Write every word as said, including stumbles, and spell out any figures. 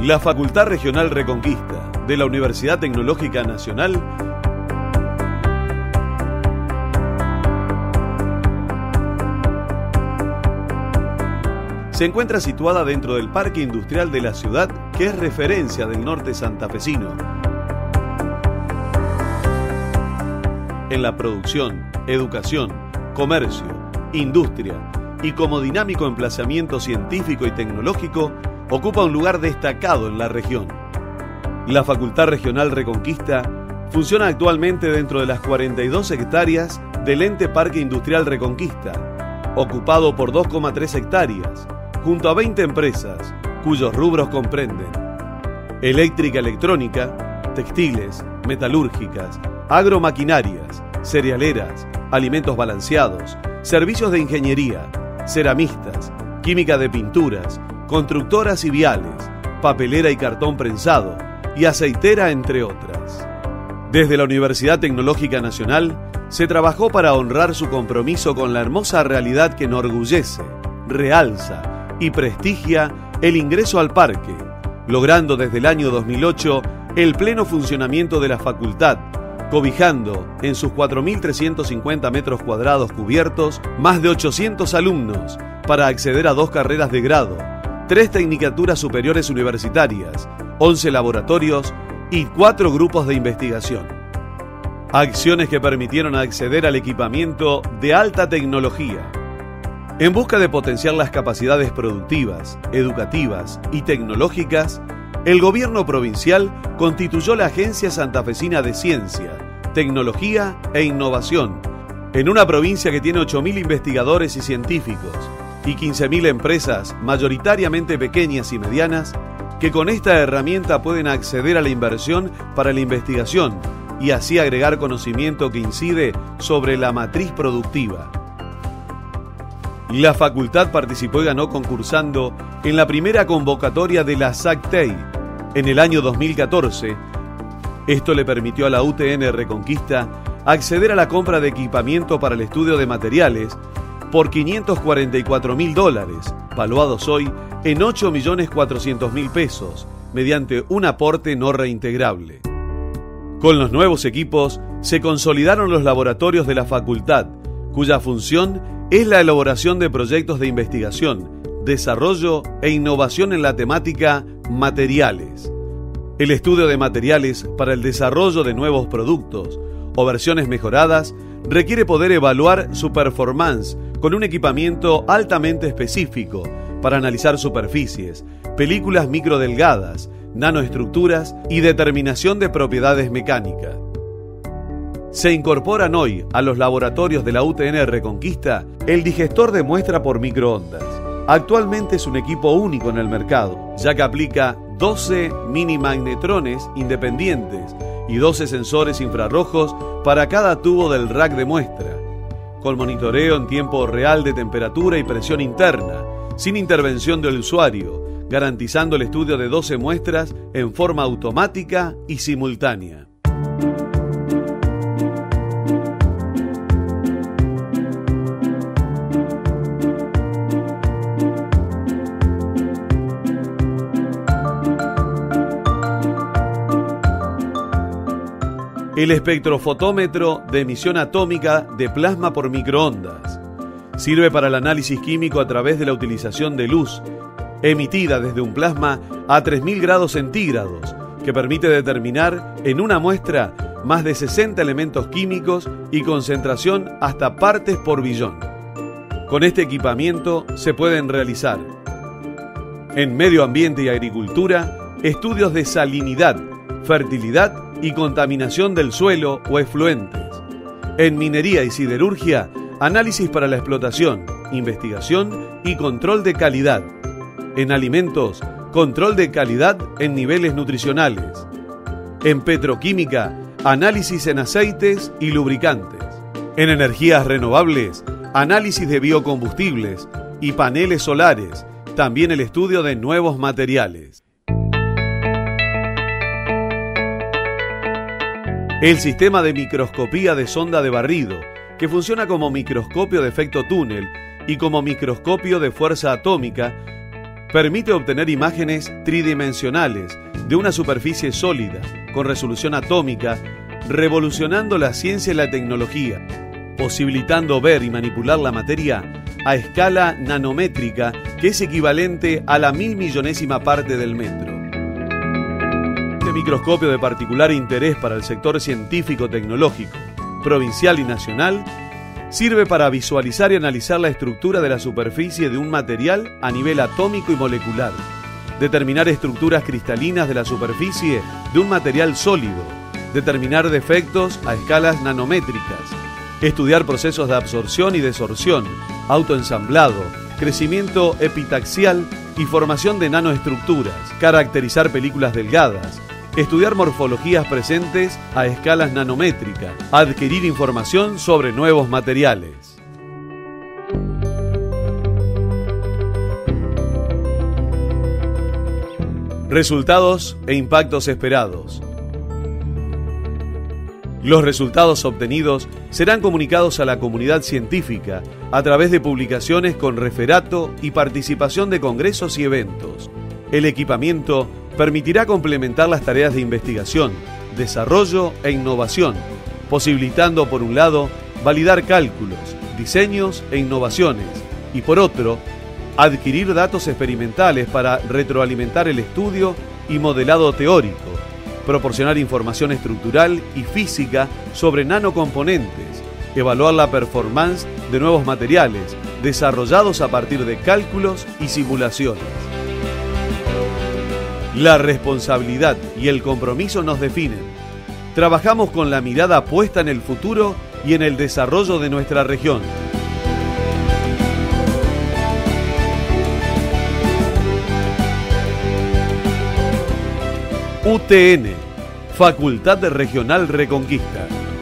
La Facultad Regional Reconquista de la Universidad Tecnológica Nacional se encuentra situada dentro del Parque Industrial de la ciudad, que es referencia del norte santafesino en la producción, educación, comercio, industria y como dinámico emplazamiento científico y tecnológico, ocupa un lugar destacado en la región. La Facultad Regional Reconquista funciona actualmente dentro de las cuarenta y dos hectáreas del ente Parque Industrial Reconquista, ocupado por dos coma tres hectáreas, junto a veinte empresas, cuyos rubros comprenden eléctrica electrónica, textiles, metalúrgicas, agromaquinarias, cerealeras, alimentos balanceados, servicios de ingeniería, ceramistas, química de pinturas, constructoras y viales, papelera y cartón prensado, y aceitera, entre otras. Desde la Universidad Tecnológica Nacional se trabajó para honrar su compromiso con la hermosa realidad que enorgullece, realza y prestigia el ingreso al parque, logrando desde el año dos mil ocho el pleno funcionamiento de la facultad, cobijando en sus cuatro mil trescientos cincuenta metros cuadrados cubiertos más de ochocientos alumnos para acceder a dos carreras de grado, tres tecnicaturas superiores universitarias, once laboratorios y cuatro grupos de investigación. Acciones que permitieron acceder al equipamiento de alta tecnología. En busca de potenciar las capacidades productivas, educativas y tecnológicas, el gobierno provincial constituyó la Agencia Santafesina de Ciencia, Tecnología e Innovación, en una provincia que tiene ocho mil investigadores y científicos y quince mil empresas, mayoritariamente pequeñas y medianas, que con esta herramienta pueden acceder a la inversión para la investigación y así agregar conocimiento que incide sobre la matriz productiva. La facultad participó y ganó concursando en la primera convocatoria de la SACTEI en el año dos mil catorce. Esto le permitió a la U T N Reconquista acceder a la compra de equipamiento para el estudio de materiales por quinientos cuarenta y cuatro mil dólares, valuados hoy en ocho millones cuatrocientos mil pesos, mediante un aporte no reintegrable. Con los nuevos equipos se consolidaron los laboratorios de la facultad, cuya función es la elaboración de proyectos de investigación, desarrollo e innovación en la temática materiales. El estudio de materiales para el desarrollo de nuevos productos o versiones mejoradas requiere poder evaluar su performance con un equipamiento altamente específico para analizar superficies, películas microdelgadas, nanoestructuras y determinación de propiedades mecánicas. Se incorporan hoy a los laboratorios de la U T N Reconquista el digestor de muestra por microondas. Actualmente es un equipo único en el mercado, ya que aplica doce mini magnetrones independientes y doce sensores infrarrojos para cada tubo del rack de muestra, con monitoreo en tiempo real de temperatura y presión interna, sin intervención del usuario, garantizando el estudio de doce muestras en forma automática y simultánea. El espectrofotómetro de emisión atómica de plasma por microondas sirve para el análisis químico a través de la utilización de luz emitida desde un plasma a tres mil grados centígrados, que permite determinar en una muestra más de sesenta elementos químicos y concentración hasta partes por billón. Con este equipamiento se pueden realizar en medio ambiente y agricultura estudios de salinidad, fertilidad y contaminación del suelo o efluentes. En minería y siderurgia, análisis para la explotación, investigación y control de calidad. En alimentos, control de calidad en niveles nutricionales. En petroquímica, análisis en aceites y lubricantes. En energías renovables, análisis de biocombustibles y paneles solares. También el estudio de nuevos materiales. El sistema de microscopía de sonda de barrido, que funciona como microscopio de efecto túnel y como microscopio de fuerza atómica, Permite obtener imágenes tridimensionales de una superficie sólida, con resolución atómica, revolucionando la ciencia y la tecnología, posibilitando ver y manipular la materia a escala nanométrica, que es equivalente a la mil millonésima parte del metro. Este microscopio de particular interés para el sector científico-tecnológico, provincial y nacional, sirve para visualizar y analizar la estructura de la superficie de un material a nivel atómico y molecular, determinar estructuras cristalinas de la superficie de un material sólido, determinar defectos a escalas nanométricas, estudiar procesos de absorción y desorción, autoensamblado, crecimiento epitaxial y formación de nanoestructuras, caracterizar películas delgadas, estudiar morfologías presentes a escalas nanométricas, adquirir información sobre nuevos materiales. Resultados e impactos esperados. Los resultados obtenidos serán comunicados a la comunidad científica a través de publicaciones con referato y participación de congresos y eventos. El equipamiento permitirá complementar las tareas de investigación, desarrollo e innovación, posibilitando por un lado validar cálculos, diseños e innovaciones y por otro, adquirir datos experimentales para retroalimentar el estudio y modelado teórico, proporcionar información estructural y física sobre nanocomponentes, evaluar la performance de nuevos materiales desarrollados a partir de cálculos y simulaciones. La responsabilidad y el compromiso nos definen. Trabajamos con la mirada puesta en el futuro y en el desarrollo de nuestra región. U T N, Facultad Regional Reconquista.